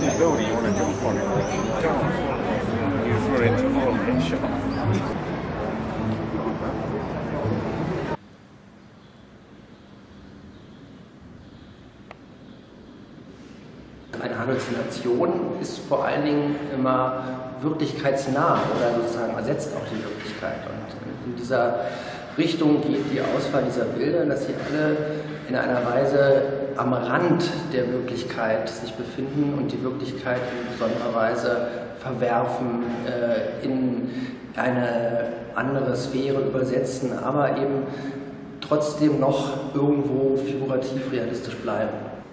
this building you want to jump on it, you can't. You throw into the hole and shut off. Eine Halluzination ist vor allen Dingen immer wirklichkeitsnah oder sozusagen ersetzt auch die Wirklichkeit. Und in dieser Richtung geht die Auswahl dieser Bilder, dass sie alle in einer Weise am Rand der Wirklichkeit sich befinden und die Wirklichkeit in besonderer Weise verwerfen, in eine andere Sphäre übersetzen, aber eben trotzdem noch irgendwo figurativ realistisch bleiben.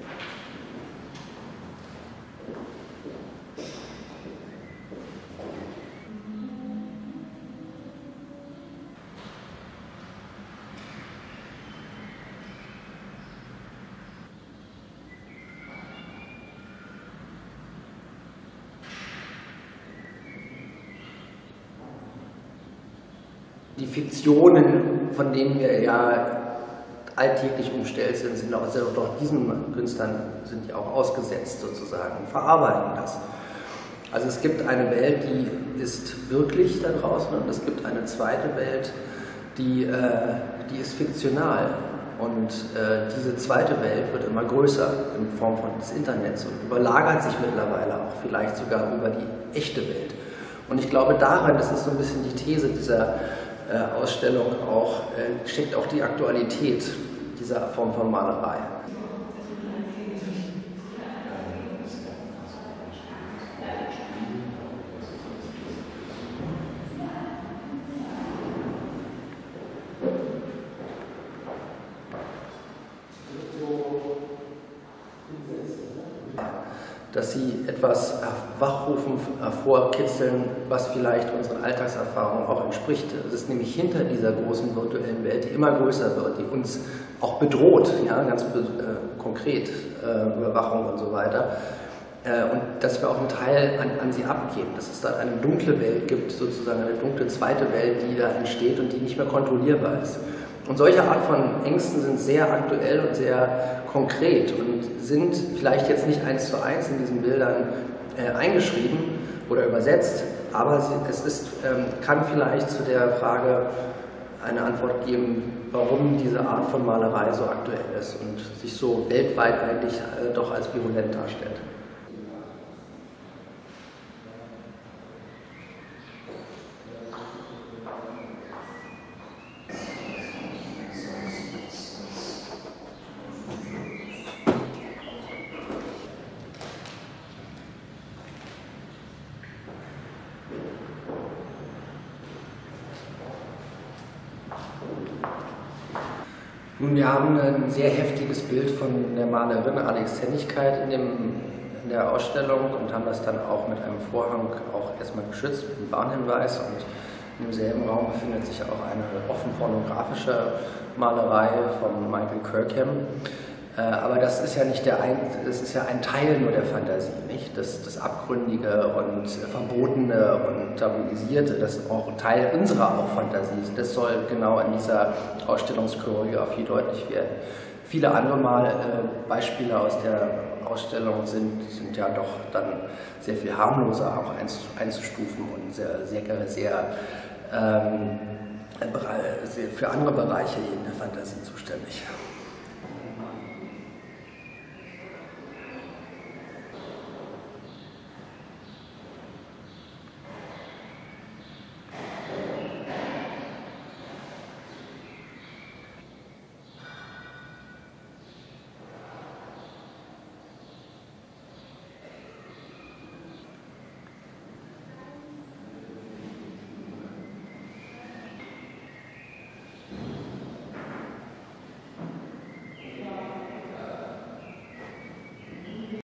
Die Fiktionen, von denen wir ja alltäglich umstellt sind, sind auch diesen Künstlern sind ja auch ausgesetzt sozusagen und verarbeiten das. Also es gibt eine Welt, die ist wirklich da draußen und es gibt eine zweite Welt, die ist fiktional. Und diese zweite Welt wird immer größer in Form des Internets und überlagert sich mittlerweile auch vielleicht sogar über die echte Welt. Und ich glaube daran, das ist so ein bisschen die These dieser Ausstellung auch, steckt auch die Aktualität dieser Form von Malerei. Dass sie etwas wachrufen, hervorkitzeln, was vielleicht unseren Alltagserfahrungen auch entspricht. Es ist nämlich hinter dieser großen virtuellen Welt, die immer größer wird, die uns auch bedroht, ja, ganz konkret, Überwachung und so weiter. Und dass wir auch einen Teil an sie abgeben, dass es dort eine dunkle Welt gibt, sozusagen eine dunkle zweite Welt, die da entsteht und die nicht mehr kontrollierbar ist. Und solche Art von Ängsten sind sehr aktuell und sehr konkret und sind vielleicht jetzt nicht 1:1 in diesen Bildern eingeschrieben oder übersetzt, aber kann vielleicht zu der Frage eine Antwort geben, warum diese Art von Malerei so aktuell ist und sich so weltweit eigentlich doch als virulent darstellt. Nun, wir haben ein sehr heftiges Bild von der Malerin Alex Tennigkeit in der Ausstellung und haben das dann auch mit einem Vorhang auch erstmal geschützt, mit einem Warnhinweis. Und in demselben Raum befindet sich auch eine offen pornografische Malerei von Michael Kirkham. Aber das ist ja nicht das ist ja ein Teil nur der Fantasie, nicht? Das Abgründige und Verbotene und Tabuisierte, das ist auch Teil unserer auch Fantasie. Das soll genau in dieser Ausstellungschoreografie deutlich werden. Viele andere Beispiele aus der Ausstellung sind ja doch dann sehr viel harmloser auch einzustufen und sehr für andere Bereiche in der Fantasie zuständig.